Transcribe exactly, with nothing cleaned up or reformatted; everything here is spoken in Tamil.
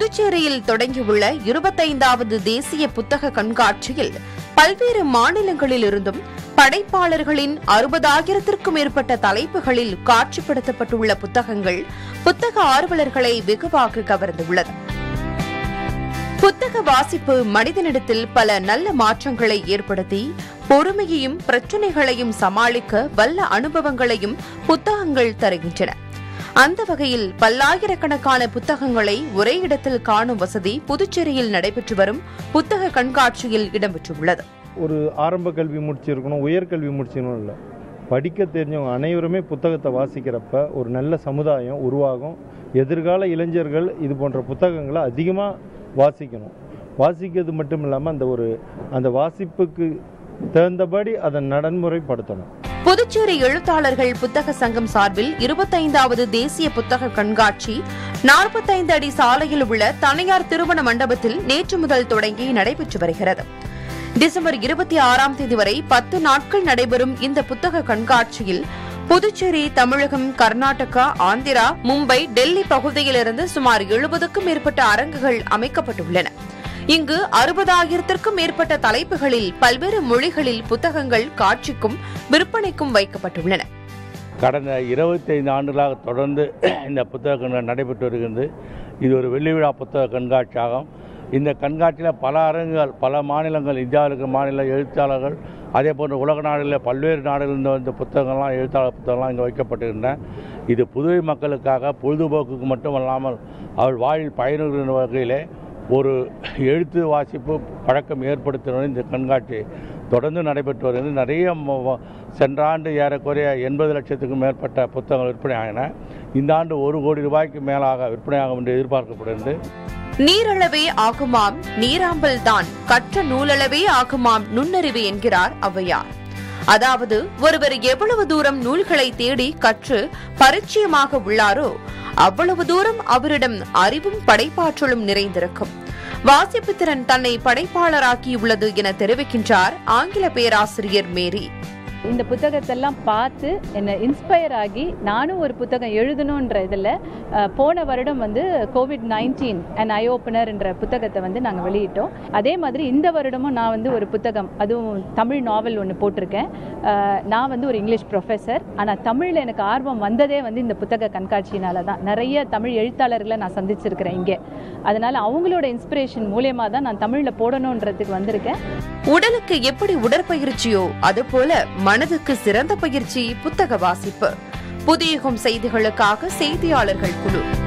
புதுச்சேரியில் தொடங்கியுள்ள இருபத்தைந்தாவது தேசிய புத்தக கண்காட்சியில் பல்வேறு மாநிலங்களில் இருந்தும் படைப்பாளர்களின் அறுபதாயிரத்திற்கும் மேற்பட்ட தலைப்புகளில் காட்சிப்படுத்தப்பட்டுள்ள புத்தகங்கள் புத்தக ஆர்வலர்களை வெகுவாக கவர்ந்துள்ளது. புத்தக வாசிப்பு மனிதனிடத்தில் பல நல்ல மாற்றங்களை ஏற்படுத்தி பொறுமையையும் பிரச்சினைகளையும் சமாளிக்க வல்ல அனுபவங்களையும் புத்தகங்கள் தருகின்றன. அந்த வகையில் பல்லாயிரக்கணக்கான புத்தகங்களை ஒரே இடத்தில் காணும் வசதி புதுச்சேரியில் நடைபெற்று வரும் புத்தக கண்காட்சியில் இடம்பெற்றுள்ளது. ஒரு ஆரம்ப கல்வி முடிச்சிருக்கணும், உயர்கல்வி முடிச்சிருக்கணும் இல்லை, படிக்க தெரிஞ்சவங்க அனைவருமே புத்தகத்தை வாசிக்கிறப்ப ஒரு நல்ல சமுதாயம் உருவாகும். எதிர்கால இளைஞர்கள் இது போன்ற புத்தகங்களை அதிகமாக வாசிக்கணும். வாசிக்கிறது மட்டும் இல்லாமல் அந்த ஒரு அந்த வாசிப்புக்கு தகுந்தபடி அதை நடைமுறைப்படுத்தணும். புதுச்சேரி எழுத்தாளர்கள் புத்தக சங்கம் சார்பில் இருபத்தைந்தாவது தேசிய புத்தக கண்காட்சி நாற்பத்தைந்து அடி சாலையில் உள்ள தனியார் திருமண மண்டபத்தில் நேற்று முதல் தொடங்கி நடைபெற்று வருகிறது. டிசம்பர் இருபத்தி ஆறாம் தேதி வரை பத்து நாட்கள் நடைபெறும் இந்த புத்தக கண்காட்சியில் புதுச்சேரி, தமிழகம், கர்நாடகா, ஆந்திரா, மும்பை, டெல்லி பகுதியிலிருந்து சுமார் எழுபதுக்கும் மேற்பட்ட அரங்குகள் அமைக்கப்பட்டுள்ளன. இங்கு அறுபதாயிரத்திற்கும் மேற்பட்ட தலைப்புகளில் பல்வேறு மொழிகளில் புத்தகங்கள் காட்சிக்கும் விற்பனைக்கும் வைக்கப்பட்டுள்ளன. கடந்த இருபத்தைந்து ஆண்டுகளாக தொடர்ந்து இந்த புத்தக கண்காட்சி நடைபெற்று வருகிறது. இது ஒரு வெள்ளி விழா புத்தக கண்காட்சியாகும். இந்த கண்காட்சியில் பல அரங்குகள், பல மாநிலங்கள், இந்தியாவில் இருக்கிற மாநில எழுத்தாளர்கள், அதே போன்று உலக நாடுகளில் பல்வேறு நாடுகளில் இந்த புத்தகங்கள்லாம் எழுத்தாளர் புத்தகங்கள்லாம் இங்கே வைக்கப்பட்டிருக்கின்றன. இது புதுவை மக்களுக்காக பொழுதுபோக்குக்கு மட்டும் அல்லாமல் அவள் வாழ்வில் பயனுறுகிற வகையிலே ஒரு எழுத்து வாசிப்பு பழக்கம் ஏற்படுத்தின இந்த கண்காட்சி தொடர்ந்து நடைபெற்று வருகிறது. நிறைய சென்ற ஆண்டு ஏறக்குறைய எண்பது லட்சத்துக்கும் மேற்பட்ட புத்தகங்கள் விற்பனை ஆகின. இந்த ஆண்டு ஒரு கோடி ரூபாய்க்கு மேலாக விற்பனையாகும் என்று எதிர்பார்க்கப்படுகிறது. நீரளவே ஆகுமாம் நீராம்பல் தான், கற்ற நூலளவே ஆகுமாம் நுண்ணறிவு என்கிறார் ஔவையார். அதாவது ஒருவர் எவ்வளவு தூரம் நூல்களை தேடி கற்று பரிச்சயமாக உள்ளாரோ அவ்வளவு தூரம் அவரிடம் அறிவும் படைப்பாற்றலும் நிறைந்திருக்கும். வாசிப்பு திறன் தன்னை படைப்பாளராக்கியுள்ளது என தெரிவிக்கின்றார் ஆங்கில பேராசிரியர் மேரி. இந்த புத்தகத்தெல்லாம் பார்த்து என்னை இன்ஸ்பயர் ஆகி நானும் ஒரு புத்தகம் எழுதணுன்ற இதில் போன வருடம் வந்து COVID nineteen and eye opener என்ற புத்தகத்தை வந்து நாங்கள் வெளியிட்டோம். அதே மாதிரி இந்த வருடமும் நான் வந்து ஒரு புத்தகம், அதுவும் தமிழ் நாவல் ஒன்று போட்டிருக்கேன். நான் வந்து ஒரு இங்கிலீஷ் ப்ரொஃபஸர், ஆனால் தமிழில் எனக்கு ஆர்வம் வந்ததே வந்து இந்த புத்தக கண்காட்சியினால தான். நிறைய தமிழ் எழுத்தாளர்களை நான் சந்திச்சிருக்கிறேன் இங்கே. அதனால் அவங்களோட இன்ஸ்பிரேஷன் மூலியமாக தான் நான் தமிழில் போடணுன்றதுக்கு வந்திருக்கேன். உடலுக்கு எப்படி உடற்பயிற்சியோ அதுபோல மனதுக்கு சிறந்த பயிற்சி புத்தக வாசிப்பு. புதியுகம் செய்திகளுக்காக செய்தியாளர்கள் குழு.